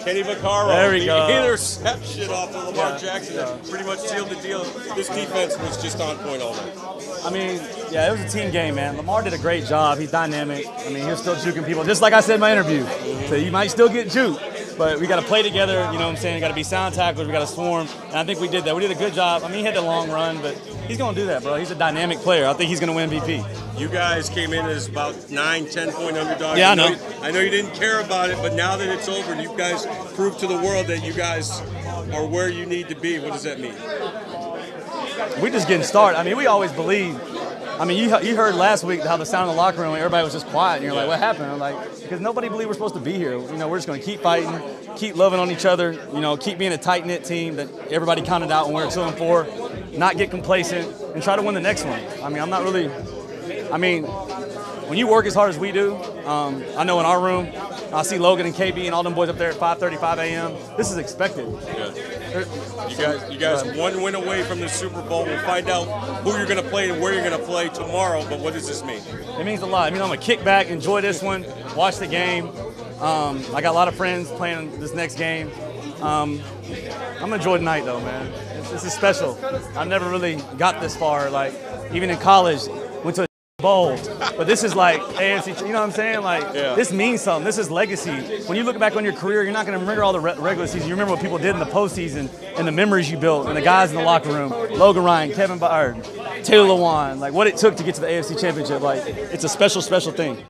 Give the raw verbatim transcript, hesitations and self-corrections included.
Kenny Vaccaro. There we the go. interception off of Lamar Yeah, Jackson yeah. that pretty much sealed the deal. This defense was just on point all night. I mean, yeah, it was a team game, man. Lamar did a great job. He's dynamic. I mean, he was still juking people, just like I said in my interview. So you might still get juked, but we got to play together. You know what I'm saying? We got to be sound tacklers. We got to swarm, and I think we did that. We did a good job. I mean, he had the long run, but he's going to do that, bro. He's a dynamic player. I think he's going to win M V P. You guys came in as about nine, ten point underdogs. Yeah, I know. I know you didn't care about it, but now that it's over, you guys proved to the world that you guys are where you need to be. What does that mean? We're just getting started. I mean, we always believe. I mean, you you heard last week how the sound in the locker room, everybody was just quiet, and you're like, what happened? I'm like, because nobody believed we're supposed to be here. You know, we're just going to keep fighting, keep loving on each other, you know, keep being a tight-knit team that everybody counted out when we were two and four, not get complacent, and try to win the next one. I mean, I'm not really, I mean, when you work as hard as we do, um, I know in our room, I see Logan and K B and all them boys up there at five thirty-five a m This is expected. Yeah. You guys, you guys, one win away from the Super Bowl. We'll find out who you're going to play and where you're going to play tomorrow. But what does this mean? It means a lot. I mean, I'm gonna kick back, enjoy this one, watch the game. Um, I got a lot of friends playing this next game. Um, I'm gonna enjoy tonight, though, man. This, this is special. I never really got this far. Like, even in college, went to a bowl, but this is like A F C. You know what I'm saying? Like, yeah. This means something. This is legacy. When you look back on your career, you're not gonna remember all the re regular season. You remember what people did in the postseason and the memories you built and the guys in the locker room. Logan Ryan, Kevin Byard, Taylor Lewan, like what it took to get to the A F C Championship. Like, it's a special, special thing.